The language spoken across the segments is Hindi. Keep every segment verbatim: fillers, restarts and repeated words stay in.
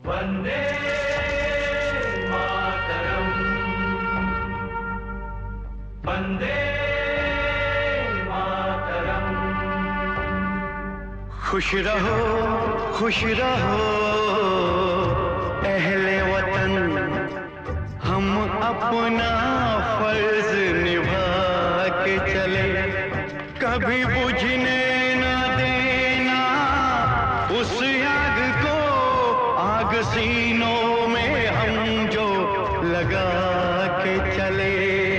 वंदे मातरम, वंदे मातरम। खुश रहो खुश रहो अहले वतन, हम अपना फर्ज निभा के चले, कभी बुझने न देना उस आग को, आग सीनों में हम जो लगा के चले।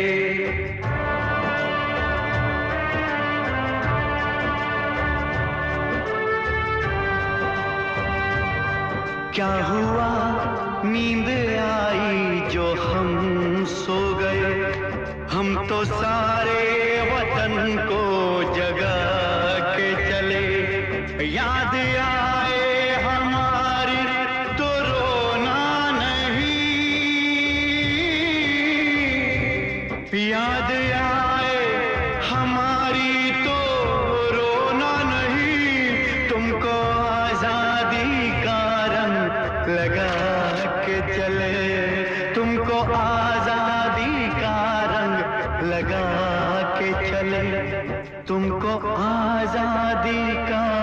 क्या हुआ नींद आई जो हम सो गए, हम तो सारे वतन को जगा के चले। याद आए हमारी तो रोना नहीं, याद आए हमारी तो रोना नहीं, तुमको आजादी का रंग लगा के चले, तुमको आजादी का रंग लगा के चले, तुमको आजादी का